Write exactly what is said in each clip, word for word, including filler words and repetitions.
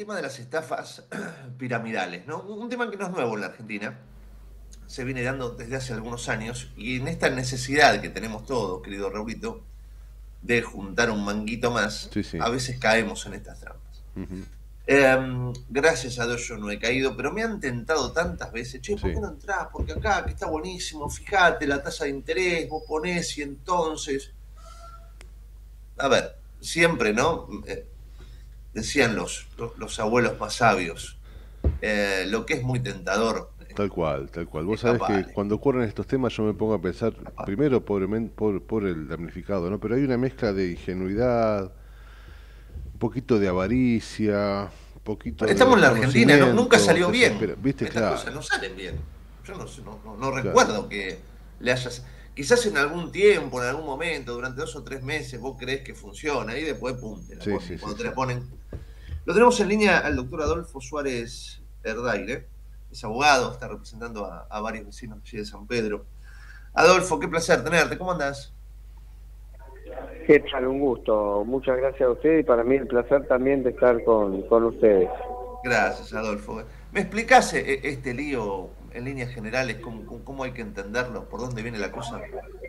tema de las estafas piramidales, ¿no? Un tema que no es nuevo en la Argentina, se viene dando desde hace algunos años, y en esta necesidad que tenemos todos, querido Raulito, de juntar un manguito más, Sí, sí. a veces caemos en estas trampas. Ujú. Eh, gracias a Dios yo no he caído, pero me han tentado tantas veces, che, ¿por Sí. qué no entrás? Porque acá, que está buenísimo, fíjate la tasa de interés, vos ponés y entonces... A ver, siempre, ¿no? Eh, decían los, los, los abuelos más sabios, eh, lo que es muy tentador, eh, Tal cual, tal cual. Vos sabés escapar, que cuando ocurren estos temas yo me pongo a pensar, escapar. primero pobremente, por, por el damnificado, ¿no? Pero hay una mezcla de ingenuidad, un poquito de avaricia, un poquito de Estamos en la Argentina, ¿no? Nunca desconocimiento, salió desespera. bien. ¿Viste? Estas cosas Claro, no salen bien. Yo no, no, no, no claro. recuerdo que le hayas... Quizás en algún tiempo, en algún momento, durante dos o tres meses, vos creés que funciona y después, pum, te la Sí, ponen. sí, sí, Cuando te sí. la ponen... Lo tenemos en línea al doctor Adolfo Suárez Erdaire. Es abogado, está representando a, a varios vecinos allí de San Pedro. Adolfo, qué placer tenerte. ¿Cómo andás? ¿Qué tal? Un gusto. Muchas gracias a usted y para mí el placer también de estar con, con ustedes. Gracias, Adolfo. ¿Me explicás eh, este lío en líneas generales? ¿Cómo, cómo, cómo hay que entenderlo? ¿Por dónde viene la cosa?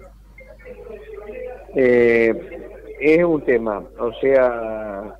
Eh, es un tema, o sea,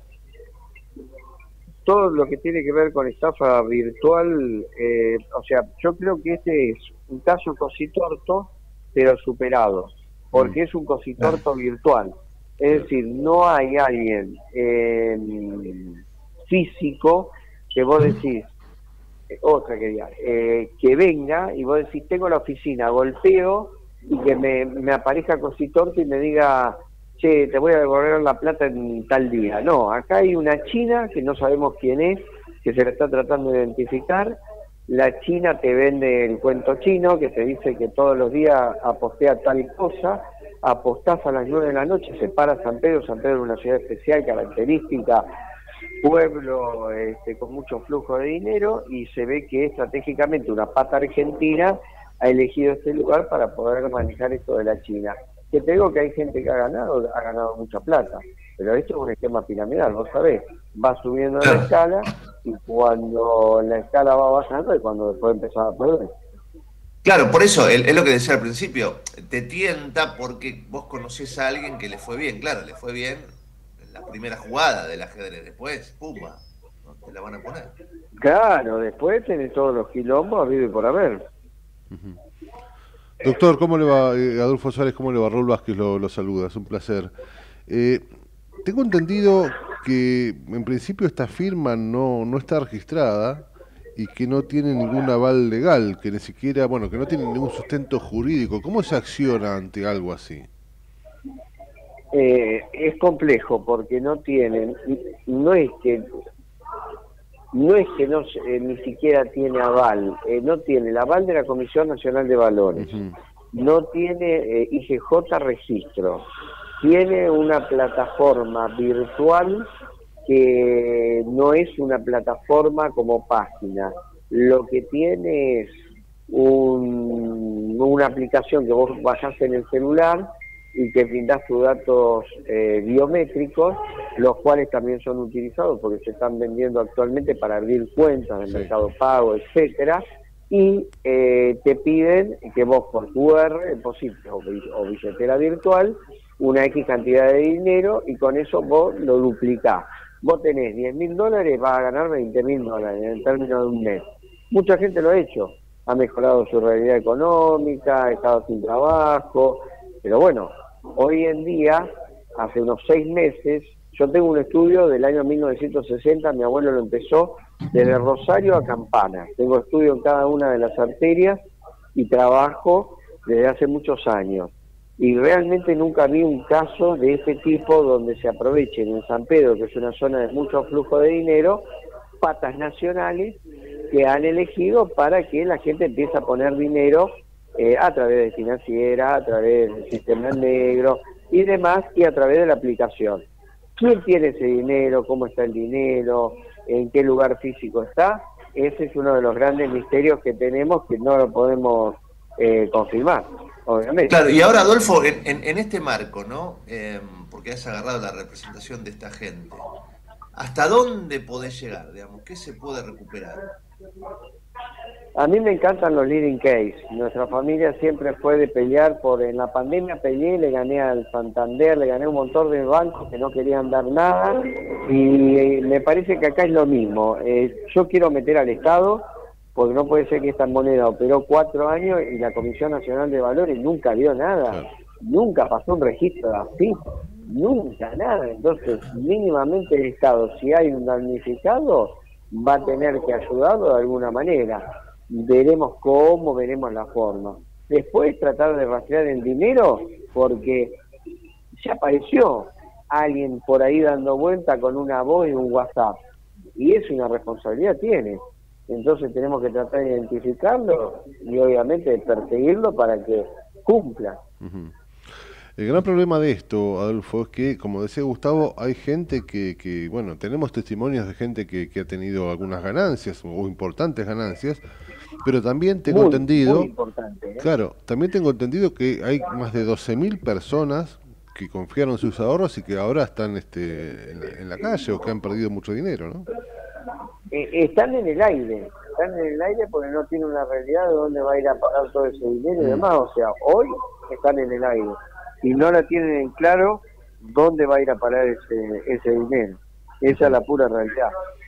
todo lo que tiene que ver con estafa virtual, eh, o sea, yo creo que este es un caso cositorto, pero superado, Mm, porque es un Claro. cositorto virtual. Es claro. decir, no hay alguien eh, físico que vos decís, otra quería, eh, que venga y vos decís, tengo la oficina, golpeo y que me, me aparezca Cositorto y me diga, che, te voy a devolver la plata en tal día. No, acá hay una china que no sabemos quién es, que se la está tratando de identificar. La china te vende el cuento chino, que te dice que todos los días apostea tal cosa, apostás a las nueve de la noche, se para San Pedro. San Pedro es una ciudad especial, característica, pueblo este, con mucho flujo de dinero, y se ve que estratégicamente una pata argentina ha elegido este lugar para poder manejar esto de la China. Que te digo que hay gente que ha ganado, ha ganado mucha plata, pero esto es un esquema piramidal, vos sabés, va subiendo en la Claro. escala y cuando la escala va bajando es cuando después empezaba a perder. Claro, por eso, es es lo que decía al principio, te tienta porque vos conocés a alguien que le fue bien. Claro, le fue bien en la primera jugada del ajedrez, después, pumba, no te la van a poner. Claro, después tenés todos los quilombos habido y por haber. Ujú. Doctor, ¿cómo le va? Eh, Adolfo Suárez, ¿cómo le va? Raúl Vázquez lo, lo saluda, es un placer. Eh, Tengo entendido que en principio esta firma no, no está registrada y que no tiene ningún aval legal, que ni siquiera, bueno, que no tiene ningún sustento jurídico. ¿Cómo se acciona ante algo así? Eh, es complejo porque no tienen, no es que no es que no eh, ni siquiera tiene aval, eh, no tiene el aval de la Comisión Nacional de Valores, Ujú. no tiene eh, I G J registro, tiene una plataforma virtual que no es una plataforma como página, lo que tiene es un, una aplicación que vos bajás en el celular y que brindás tus datos eh, biométricos, los cuales también son utilizados porque se están vendiendo actualmente para abrir cuentas de Sí, Mercado Pago, etcétera, y eh, te piden que vos por Q R deposites o, o billetera virtual una X cantidad de dinero y con eso vos lo duplicás. Vos tenés diez mil dólares, vas a ganar veinte mil dólares en el término de un mes. Mucha gente lo ha hecho, ha mejorado su realidad económica, ha estado sin trabajo, pero bueno, hoy en día, hace unos seis meses, yo tengo un estudio del año mil novecientos sesenta, mi abuelo lo empezó desde Rosario a Campana. Tengo estudio en cada una de las arterias y trabajo desde hace muchos años. Y realmente nunca vi un caso de este tipo donde se aprovechen en San Pedro, que es una zona de mucho flujo de dinero, patas nacionales que han elegido para que la gente empiece a poner dinero eh, a través de financiera, a través del sistema negro y demás, y a través de la aplicación. ¿Quién tiene ese dinero? ¿Cómo está el dinero? ¿En qué lugar físico está? Ese es uno de los grandes misterios que tenemos, que no lo podemos eh, confirmar, obviamente. Claro, y ahora, Adolfo, en, en, en este marco, ¿no? Eh, porque has agarrado la representación de esta gente. ¿Hasta dónde podés llegar, digamos? ¿Qué se puede recuperar? A mí me encantan los leading case. Nuestra familia siempre fue de pelear por... En la pandemia peleé, le gané al Santander, le gané un montón de bancos que no querían dar nada, y me parece que acá es lo mismo. Eh, yo quiero meter al Estado, porque no puede ser que esta moneda operó cuatro años y la Comisión Nacional de Valores nunca dio nada, claro. Nunca pasó un registro así, nunca nada. Entonces, mínimamente el Estado, si hay un damnificado, va a tener que ayudarlo de alguna manera. Veremos cómo, veremos la forma. Después tratar de rastrear el dinero, porque ya apareció alguien por ahí dando vuelta con una voz y un WhatsApp, y eso una responsabilidad tiene. Entonces tenemos que tratar de identificarlo y obviamente de perseguirlo para que cumpla. Uh-huh. El gran problema de esto, Adolfo, es que, como decía Gustavo, hay gente que, que bueno, tenemos testimonios de gente que, que ha tenido algunas ganancias o importantes ganancias, pero también tengo muy, entendido, muy importante, ¿eh? Claro, también tengo entendido que hay más de doce mil personas que confiaron sus ahorros y que ahora están este, en, la, en la calle o que han perdido mucho dinero, ¿no? Eh, están en el aire, están en el aire porque no tienen una realidad de dónde va a ir a pagar todo ese dinero y demás. O sea, hoy están en el aire y no la tienen en claro dónde va a ir a parar ese, ese dinero. Esa es la pura realidad.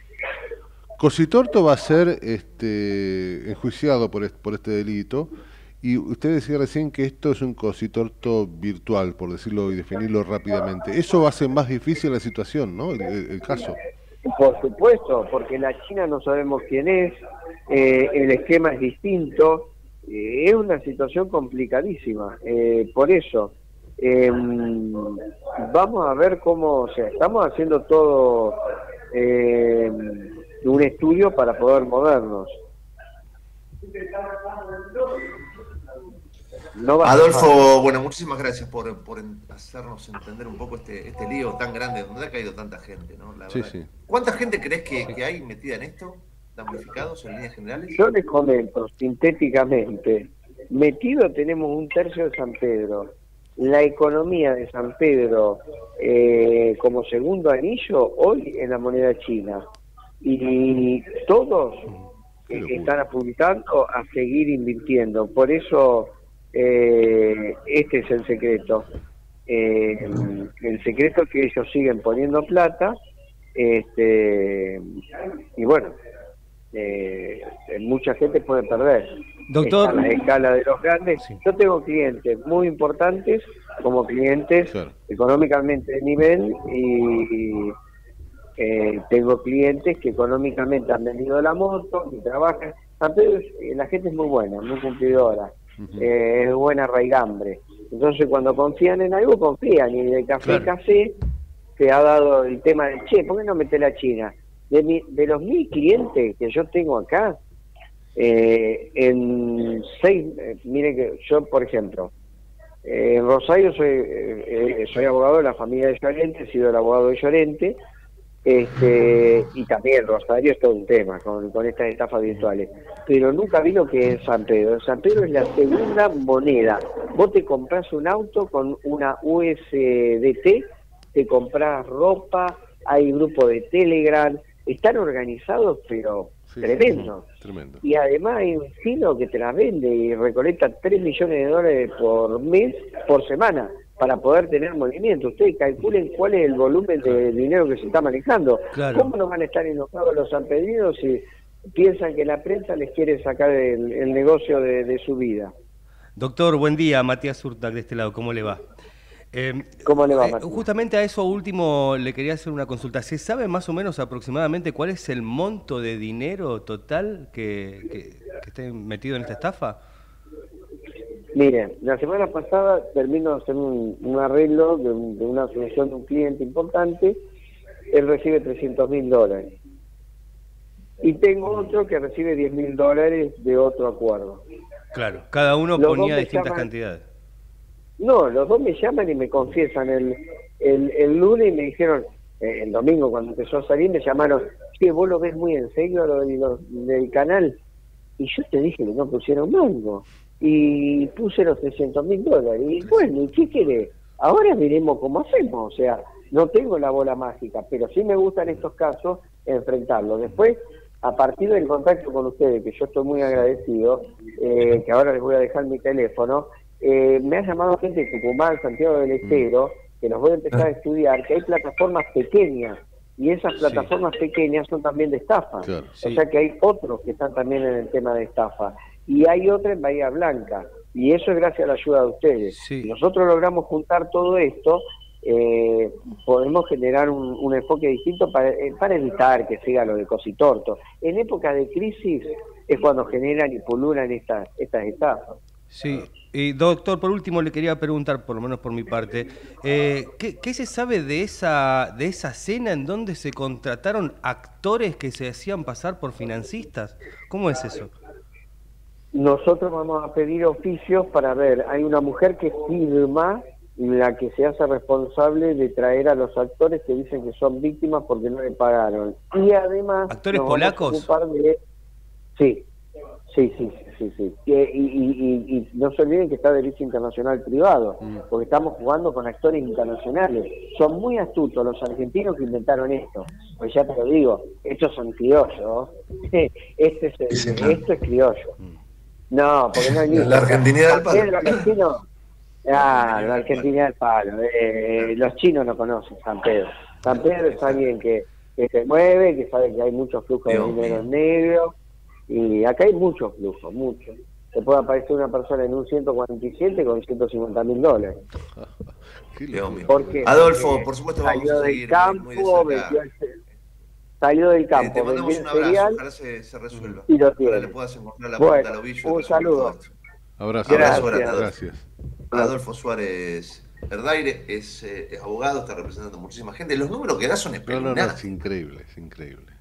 Cositorto va a ser este, enjuiciado por este, por este delito, y usted decía recién que esto es un Cositorto virtual, por decirlo y definirlo rápidamente. Eso hace más difícil la situación, ¿no? El, el, el caso. Por supuesto, porque la China no sabemos quién es, eh, el esquema es distinto, eh, es una situación complicadísima. Eh, por eso, eh, vamos a ver cómo, o sea, estamos haciendo todo eh, un estudio para poder movernos. No Adolfo, bueno, muchísimas gracias por, por hacernos entender un poco este, este lío tan grande donde ha caído tanta gente, ¿no? La sí, verdad. Sí. ¿Cuánta gente crees que, que hay metida en esto? ¿Damnificados en líneas generales? Yo les comento sintéticamente, metido tenemos un tercio de San Pedro. La economía de San Pedro eh, como segundo anillo hoy en la moneda china. Y todos eh, están apuntando a seguir invirtiendo. Por eso eh, este es el secreto. Eh, el secreto es que ellos siguen poniendo plata, este, y bueno, eh, mucha gente puede perder. Doctor, Está a la escala de los grandes. Sí. Yo tengo clientes muy importantes como clientes Claro. económicamente de nivel, y, y eh, tengo clientes que económicamente han vendido la moto y trabajan. San Pedro, la gente es muy buena, muy cumplidora. Uh-huh. eh, es buena raigambre. Entonces cuando confían en algo, confían, y de café Claro. café se ha dado el tema del che, ¿por qué no meter la China? De, mi, de los mil clientes que yo tengo acá, eh, en seis, eh, miren que yo, por ejemplo, eh, en Rosario soy eh, eh, soy abogado de la familia de Llorente, he sido el abogado de Llorente, este, y también Rosario es todo un tema con, con estas estafas virtuales, pero nunca vi lo que es San Pedro. San Pedro es la segunda moneda. Vos te comprás un auto con una U S D T, te comprás ropa, hay grupo de Telegram, están organizados pero Sí, tremendo. sí, tremendo. Y además hay un chino que te las vende y recolecta tres millones de dólares por mes, por semana, para poder tener movimiento. Ustedes calculen cuál es el volumen de dinero que se está manejando. Claro. ¿Cómo no van a estar enojados los sanpedrinos si piensan que la prensa les quiere sacar el, el negocio de, de su vida? Doctor, buen día. Matías Urtac de este lado, ¿cómo le va? Eh, ¿Cómo le va, eh, Matías? Justamente a eso último le quería hacer una consulta. ¿Se sabe más o menos aproximadamente cuál es el monto de dinero total que, que, que esté metido en esta estafa? Miren, la semana pasada termino de hacer un, un arreglo de, un, de una asociación de un cliente importante. Él recibe trescientos mil dólares. Y tengo otro que recibe diez mil dólares de otro acuerdo. Claro, cada uno Los ponía dos me distintas llaman- cantidades. No, los dos me llaman y me confiesan. El, el, el lunes me dijeron, eh, el domingo cuando empezó a salir, me llamaron, che, vos lo ves muy en serio lo, del- lo del canal. Y yo te dije que no pusieron mango. Y puse los trescientos mil dólares. Y bueno, ¿y qué querés? Ahora veremos cómo hacemos. O sea, no tengo la bola mágica, pero sí me gusta en estos casos enfrentarlo. Después, a partir del contacto con ustedes, que yo estoy muy agradecido, eh, que ahora les voy a dejar mi teléfono, eh, me ha llamado gente de Tucumán, Santiago del Estero, que los voy a empezar a estudiar, que hay plataformas pequeñas, y esas plataformas sí. pequeñas son también de estafa. Claro, sí. O sea que hay otros que están también en el tema de estafa. Y hay otra en Bahía Blanca, y eso es gracias a la ayuda de ustedes. Sí. Si nosotros logramos juntar todo esto, eh, podemos generar un, un enfoque distinto para, eh, para evitar que siga lo de cositorto. En época de crisis es cuando generan y pululan estas, estas estafas. Sí, y doctor, por último le quería preguntar, por lo menos por mi parte, eh, ¿qué, ¿qué se sabe de esa, de esa cena en donde se contrataron actores que se hacían pasar por financistas? ¿Cómo es eso? Nosotros vamos a pedir oficios para ver, hay una mujer que firma, la que se hace responsable de traer a los actores que dicen que son víctimas porque no le pagaron. Y además... ¿Actores polacos? De... Sí, sí, sí, sí, sí. Y, y, y, y no se olviden que está derecho internacional privado, mm. porque estamos jugando con actores internacionales. Son muy astutos los argentinos que inventaron esto. Pues ya te lo digo, estos son criollos. Este es el, esto es criollo. No, porque no hay ni... La argentinidad del palo. Pedro argentino... Ah, la Argentina del palo. Eh, los chinos no conocen San Pedro. San Pedro es alguien que, que se mueve, que sabe que hay muchos flujos de dinero negro. Y acá hay muchos flujos, muchos. Te puede aparecer una persona en un ciento cuarenta y siete con ciento cincuenta mil dólares. Porque Adolfo, por supuesto, vamos salió a seguir del campo, de vendió el, salió del campo, eh, te mandamos un abrazo, cereal, ojalá se, se resuelva. Y lo ojalá le puedas encontrar la bueno, punta al ovillo. Un saludo. Abrazo. Gracias. Abrazo grande, gracias. Adolfo Suárez Erdaire es, eh, es abogado, está representando a muchísima gente. Los números que da son espectaculares. No, no, no, es increíble, es increíble.